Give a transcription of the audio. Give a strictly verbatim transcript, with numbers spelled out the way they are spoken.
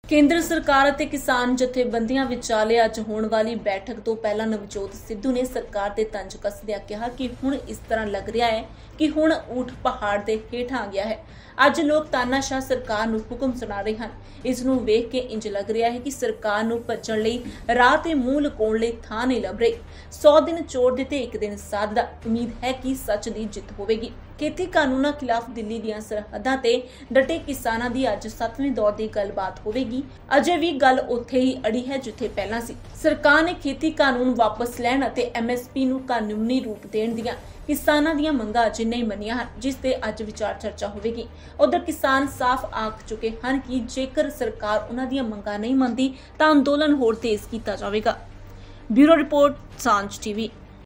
ਕੇਂਦਰ ਸਰਕਾਰ ਅਤੇ ਕਿਸਾਨ ਜਥੇਬੰਦੀਆਂ ਵਿਚਾਲੇ ਅੱਜ ਹੋਣ ਵਾਲੀ ਬੈਠਕ ਤੋਂ ਪਹਿਲਾਂ ਨਵਜੋਤ ਸਿੱਧੂ ਨੇ ਸਰਕਾਰ ਦੇ ਤੰਜ ਕੱਸਦਿਆਂ ਕਿਹਾ ਕਿ ਹੁਣ ਇਸ ਤਰ੍ਹਾਂ ਲੱਗ ਰਿਹਾ ਹੈ ਕਿ ਹੁਣ ਊਠ ਪਹਾੜ ਦੇ ਹੇਠ ਆ ਗਿਆ ਹੈ। ਅੱਜ ਲੋਕ ਤਾਨਾਸ਼ਾਹ ਸਰਕਾਰ ਨੂੰ ਹੁਕਮ ਸੁਣਾ ਰਹੇ ਹਨ। ਇਸ ਨੂੰ ਵੇਖ ਕੇ ਇੰਜ ਲੱਗ ਰਿਹਾ ਹੈ ਕਿ ਸਰਕਾਰ ਨੂੰ ਭੱਜਣ ਲਈ ਰਾਹ ਤੇ ਮੂੰਹ ਲੁਕਾਉਣ ਲਈ ਥਾਂ ਨਹੀਂ ਲੱਭ ਰਹੀ। ਸੌ ਦਿਨ ਚੋਰ ਦੇ ਤੇ ਇੱਕ ਦਿਨ ਸਾਧ ਦਾ। ਉਮੀਦ ਹੈ ਕਿ ਸੱਚ ਦੀ ਜਿੱਤ ਹੋਵੇਗੀ। ਖੇਤੀ ਕਾਨੂੰਨਾਂ ਖਿਲਾਫ ਦਿੱਲੀ ਦੀਆਂ ਸਰਹੱਦਾਂ ਤੇ ਡਟੇ ਕਿਸਾਨਾਂ ਦੀ ਅੱਜ ਸੱਤਵੇਂ ਦੌਰ ਦੀ ਗੱਲਬਾਤ ਹੋਵੇਗੀ। ਅਜੇ ਵੀ ਗੱਲ ਉੱਥੇ ਹੀ ਅੜੀ ਹੈ ਜਿੱਥੇ ਪਹਿਲਾਂ ਸੀ। ਸਰਕਾਰ ਨੇ ਖੇਤੀ ਕਾਨੂੰਨ ਵਾਪਸ ਲੈਣ ਅਤੇ ਐਮ ਐਸ ਪੀ ਨੂੰ ਕਾਨੂੰਨੀ ਰੂਪ ਦੇਣ ਦੀਆਂ ਕਿਸਾਨਾਂ ਦੀਆਂ ਮੰਗਾਂ ਅਜੇ ਨਹੀਂ ਮੰਨੀਆਂ ਹਨ, ਜਿਸ ਤੇ ਅੱਜ ਵਿਚਾਰ ਚਰਚਾ ਹੋਵੇਗੀ। ਉਧਰ ਕਿਸਾਨ ਸਾਫ਼ ਆਖ ਚੁੱਕੇ ਹਨ ਕਿ ਜੇਕਰ ਸਰਕਾਰ ਉਹਨਾਂ ਦੀਆਂ ਮੰਗਾਂ ਨਹੀਂ ਮੰਨਦੀ ਤਾਂ ਅੰਦੋਲਨ ਹੋਰ ਤੇਜ਼ ਕੀਤਾ ਜਾਵੇਗਾ। Bureau report, Saanjh TV.